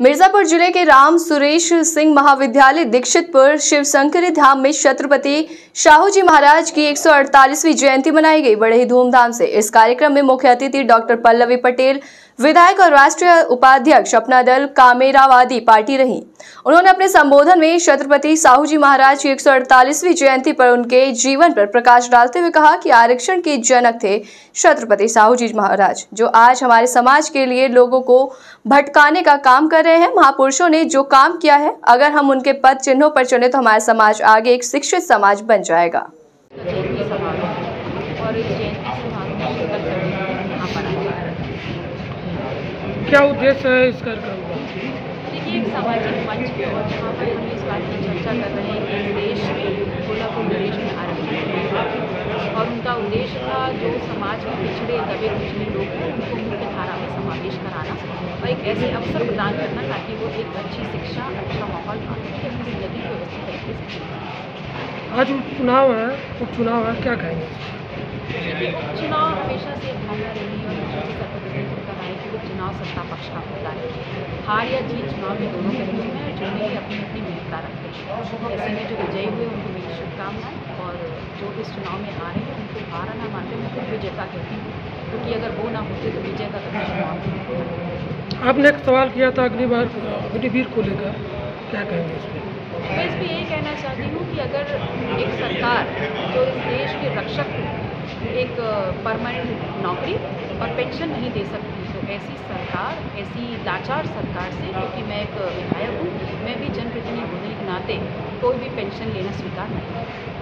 मिर्जापुर जिले के राम सुरेश सिंह महाविद्यालय दीक्षितपुर शिवशंकरी धाम में छत्रपति शाहू जी महाराज की 148वीं जयंती मनाई गई बड़े ही धूमधाम से। इस कार्यक्रम में मुख्य अतिथि डॉक्टर पल्लवी पटेल, विधायक और राष्ट्रीय उपाध्यक्ष अपना दल कामेरावादी पार्टी रही। उन्होंने अपने संबोधन में छत्रपति शाहू जी महाराज की 148वीं जयंती पर उनके जीवन पर प्रकाश डालते हुए कहा कि आरक्षण के जनक थे छत्रपति शाहू जी महाराज, जो आज हमारे समाज के लिए लोगों को भटकाने का काम कर रहे हैं। महापुरुषों ने जो काम किया है, अगर हम उनके पद चिन्हों पर चले तो हमारा समाज आगे एक शिक्षित समाज बन जाएगा। क्या उद्देश्य है इस कार्यक्रम का? देखिए, एक सामाजिक मंच है और जहाँ पर हम इस बात की चर्चा कर रहे हैं कि इस देश में कोल्हापुर प्रदेश में आरक्षण और उनका उद्देश्य था जो समाज में पिछड़े दबे कुचले लोग हैं उनको मुख्य धारा में समावेश कराना और एक ऐसे अवसर प्रदान करना ताकि वो एक अच्छी शिक्षा, अच्छा माहौल पाने के अपनी जिंदगी को व्यवस्थित तरीके से जीते। आज उपचुनाव है, उपचुनाव है, क्या कहेंगे? देखिए, उपचुनाव हमेशा से एक भावना रही है और कि चुनाव सत्ता पक्ष का होता है। हार या जीत चुनाव में दोनों पहलू में और दोनों ही अपनी अपनी महत्ता रखते हैं। ऐसे में जो विजयी हुए उनको मेरी शुभकामनाएं और जो इस चुनाव में आ रहे हैं उनको हारा ना मानते मैं खुद विजेता कहती हूँ, क्योंकि अगर वो ना होते तो विजय का कभी चुनाव नहीं होता। आपने एक सवाल किया था अग्निवीर को लेकर, क्या कहेंगे इस पर? मैं इस पर यही कहना चाहती हूँ कि अगर एक सरकार जो इस देश के रक्षक एक परमानेंट नौकरी और पेंशन नहीं दे सकती तो ऐसी सरकार, ऐसी लाचार सरकार से, क्योंकि मैं एक विधायक हूँ, मैं भी जनप्रतिनिधि होने के नाते कोई भी पेंशन लेना स्वीकार नहीं।